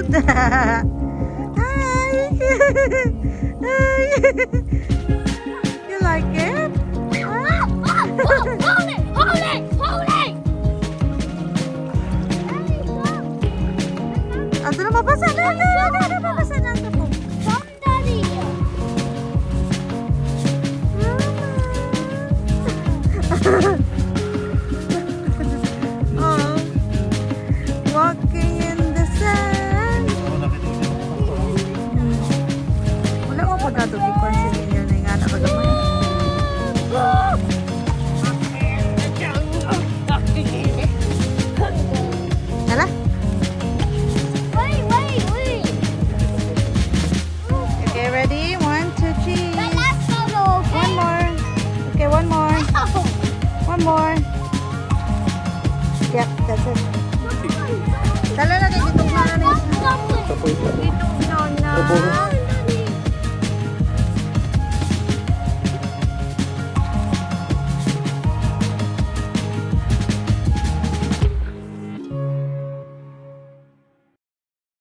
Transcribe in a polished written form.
cold. Hi. Hi. You like it? Huh? Hold it! Hold it! Hold it! Ito na mabasa na. Mabasa na ito po. Daddy. Oh, walking in the sand. Wala ko pagkatubig ko sa inyo na nga napagamay. Hala? Wait. Okay, ready? 1, 2, 3. The last photo, okay? One more. Okay, one more. One more. Yep, that's it. Tala na.